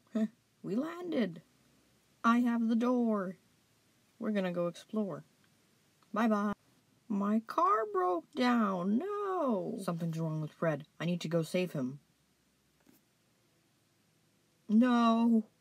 We landed. I have the door. We're gonna go explore. Bye-bye. My car broke down. No. Something's wrong with Fred. I need to go save him. No.